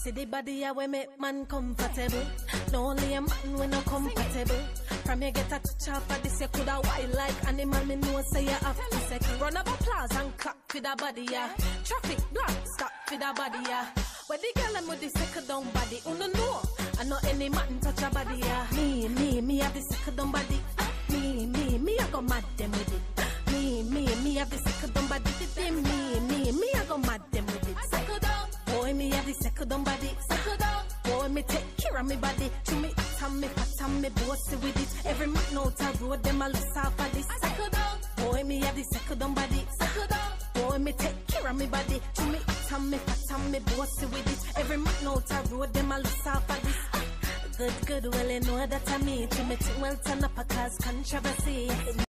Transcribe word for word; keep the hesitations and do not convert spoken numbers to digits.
See the body I we make man comfortable. No only a man when no compatible. From you get a touch off of this, you coulda wild like animal. Me know say you have to second. Run up applause and clap for the body, yeah. Traffic block, stop for the body, yeah. Where the girl I'm with the second down body, who no know? I know any man touch a body, yeah. Me, me, me have the second down body. Me, me, me I go mad them with it. Me, me, me have the second down body. Me, me, me I go mad them with it. Second down, boy, me have the second down body. Second down, boy, me take care of me body. To me, tam me, fat tam me, bossy with it. Every man out a road, them a look off of this. Second down, boy, me have the second down body. Second down, boy, me take care of me body. To me, tam me, fat tam me, bossy with it. Every man out a road, them a look off of this. Good, good, well, you know that I mean to me, well, turn up a cause controversy.